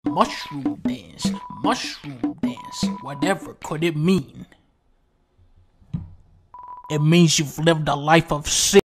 Mushroom dance, mushroom dance. Whatever could it mean? It means you've lived a life of sin.